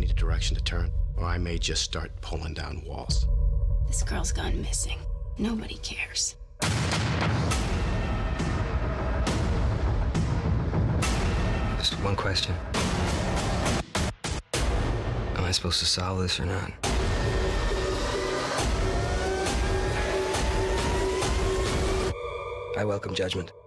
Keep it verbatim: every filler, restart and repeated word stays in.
need a direction to turn, or I may just start pulling down walls. This girl's gone missing. Nobody cares. Just one question. Am I supposed to solve this or not? I welcome judgment.